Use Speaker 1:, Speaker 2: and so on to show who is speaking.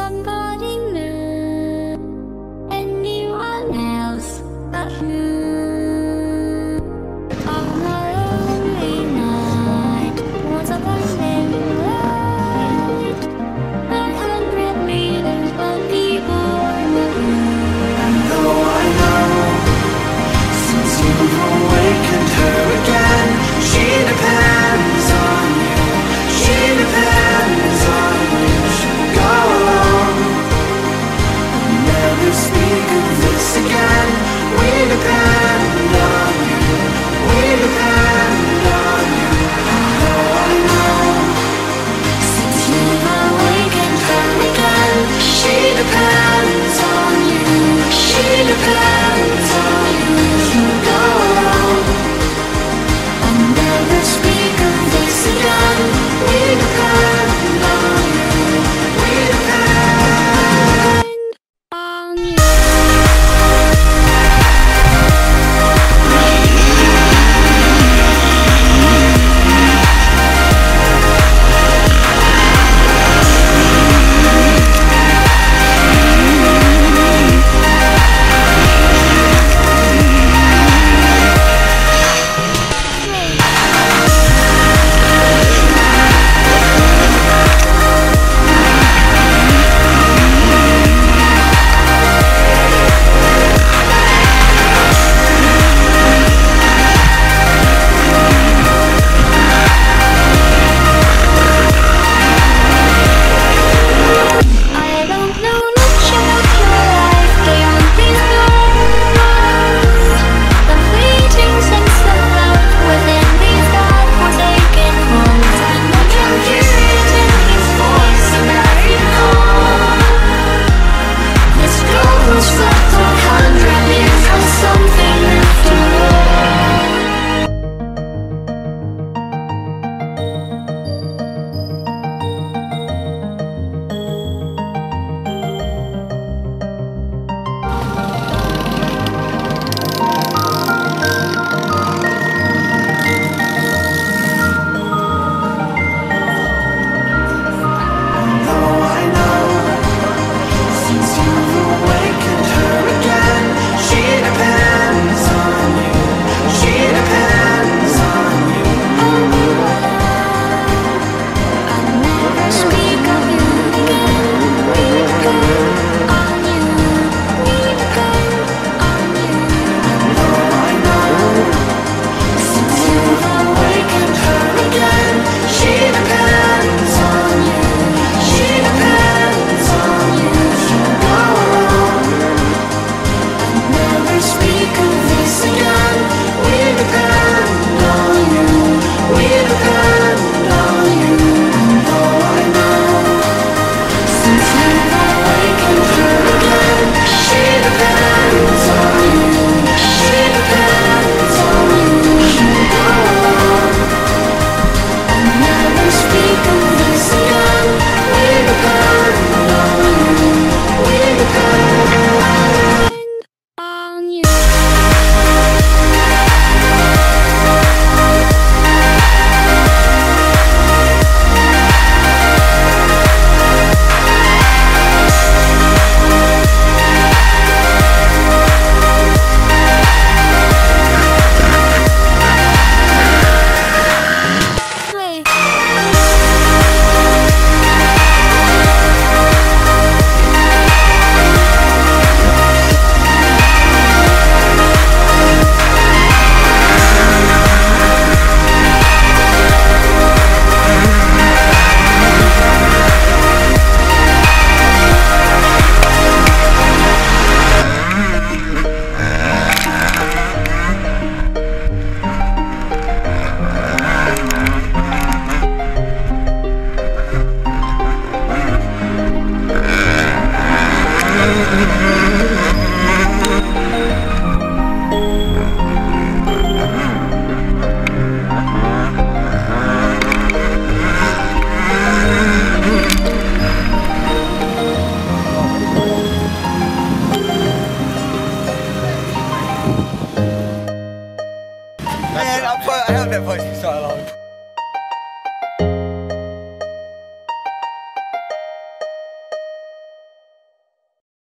Speaker 1: somebody new, anyone else but you. On a lonely night, was a blinding light, 100 meters from people were moving.
Speaker 2: And though I know, since you've awakened her again, she depends on you, she depends on you. She'll go along and never speak of this again. We depend on you, we depend on you. And though I know, since you've awakened her again, she depends on you, she depends on you. She'll go along and never speak of this again. We depend on you, we depend
Speaker 1: On you. I don't know much about your life beyond these walls. The fleeting sense of love within these God-forsaken halls. And I can hear it in his voice and every call. This girl was left 100 years has something after all.
Speaker 2: though I know, since you've awakened her again, she depends on you, she depends on you.
Speaker 1: I'll never speak of you again. We depend on you. We depend on you.
Speaker 2: Though I know, since you've awakened her again, she depends on you, she depends on you. She'll go along and never speak of this again. We depend on you, we depend on you. And though I know, since you've awakened her again, she depends on you, she depends on you. She'll go along and never speak of this again. We depend on you, we depend
Speaker 1: On you. Play.